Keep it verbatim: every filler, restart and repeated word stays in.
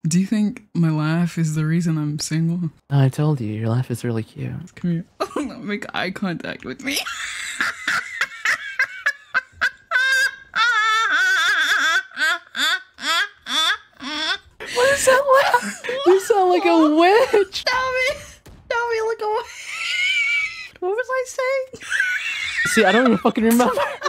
Do you think my laugh is the reason I'm single? I told you, your laugh is really cute. Come here. Make eye contact with me. What is that laugh? You sound like a witch. Tell me. Tell me like a witch. What was I saying? See, I don't even fucking remember.